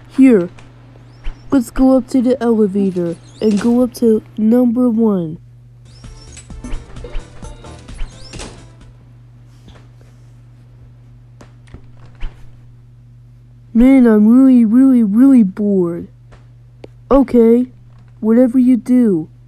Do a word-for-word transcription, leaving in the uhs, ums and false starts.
Here, let's go up to the elevator and go up to number one. Man, I'm really, really, really bored. Okay, whatever you do.